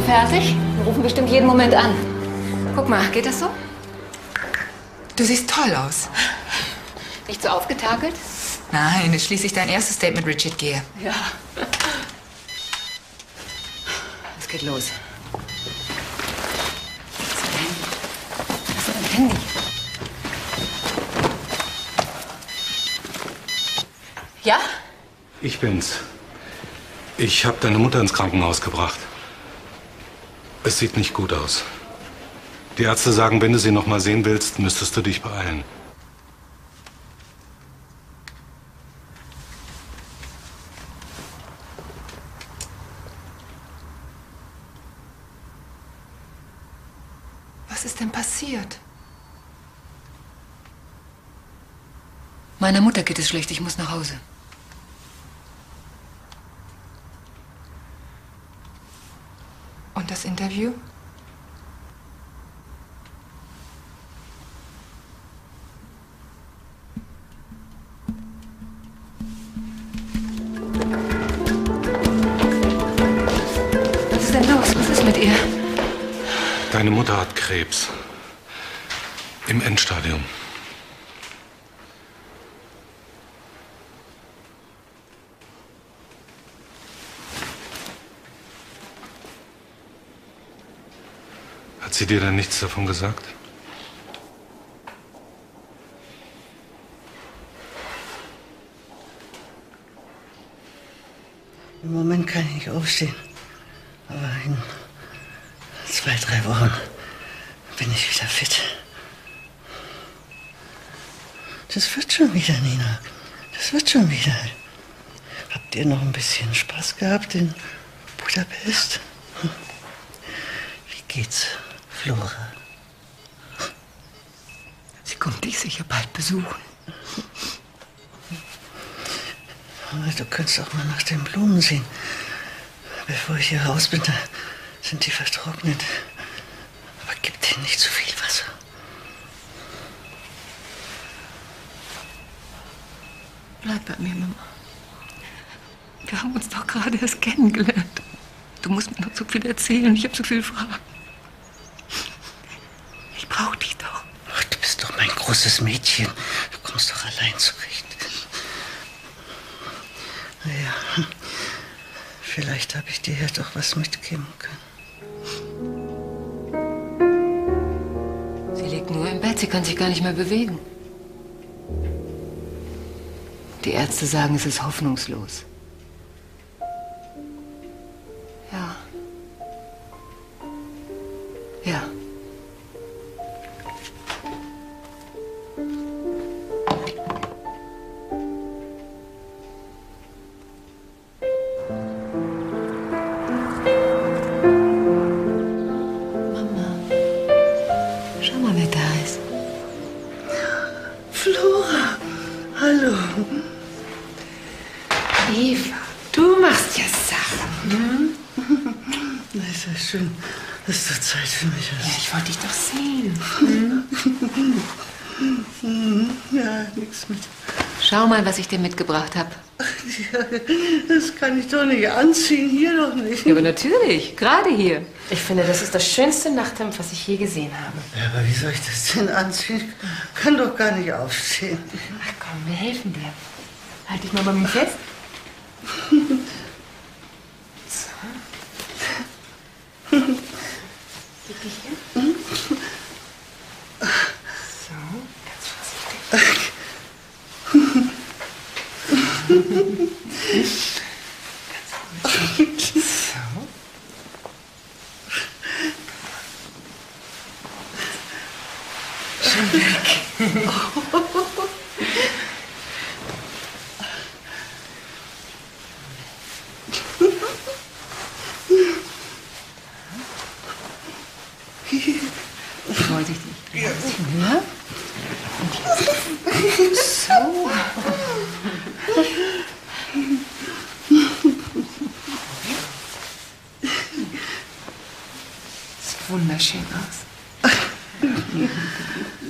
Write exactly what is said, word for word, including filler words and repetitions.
fertig? Wir rufen bestimmt jeden Moment an. Guck mal, geht das so? Du siehst toll aus. Nicht so aufgetakelt? Nein, ist schließlich dein erstes Date mit Richard Gere. Ja. Es geht los. Was ist dein Handy? Ja? Ich bin's. Ich habe deine Mutter ins Krankenhaus gebracht. Es sieht nicht gut aus. Die Ärzte sagen, wenn du sie noch mal sehen willst, müsstest du dich beeilen. Was ist denn passiert? Meiner Mutter geht es schlecht, ich muss nach Hause. Und das Interview? Was ist denn los? Was ist mit ihr? Deine Mutter hat Krebs. Im Endstadium. Hat sie dir denn nichts davon gesagt? Im Moment kann ich nicht aufstehen. Aber in zwei, drei Wochen bin ich wieder fit. Das wird schon wieder, Nina. Das wird schon wieder. Habt ihr noch ein bisschen Spaß gehabt in Budapest? Wie geht's, Flora? Sie kommt dich sicher bald besuchen. Du könntest auch mal nach den Blumen sehen. Bevor ich hier raus bin, da sind die vertrocknet. Aber gib denen nicht zu viel Wasser. Bleib bei mir, Mama. Wir haben uns doch gerade erst kennengelernt. Du musst mir noch so viel erzählen. Ich habe so viele Fragen. Ich brauche dich doch. Ach, du bist doch mein großes Mädchen. Du kommst doch allein zurecht. Naja, vielleicht habe ich dir ja doch was mitgeben können. Sie liegt nur im Bett. Sie kann sich gar nicht mehr bewegen. Die Ärzte sagen, es ist hoffnungslos. Ja. Ja. Mama, schau mal, wer da ist. Flora, hallo. Eva, du machst ja Sachen. Hm? Na, ist ja schön, dass du Zeit für mich hast. Ja, ich wollte dich doch sehen. Hm? Ja, nichts mit. Schau mal, was ich dir mitgebracht habe. Ja, das kann ich doch nicht anziehen, hier doch nicht. Ja, aber natürlich, gerade hier. Ich finde, das ist das schönste Nachthemd, was ich je gesehen habe. Ja, aber wie soll ich das denn anziehen? Ich kann doch gar nicht aufstehen. Ach komm, wir helfen dir. Halt dich mal bei mir fest. So. Leg dich hin. So, ganz vorsichtig. Ganz vorsichtig. So. Schon weg. Vorsichtig. Ja. Ja? Und so. Sieht wunderschön aus.